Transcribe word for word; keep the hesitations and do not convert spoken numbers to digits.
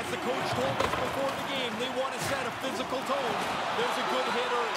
As the coach told us before the game, they want to set a physical tone. There's a good hitter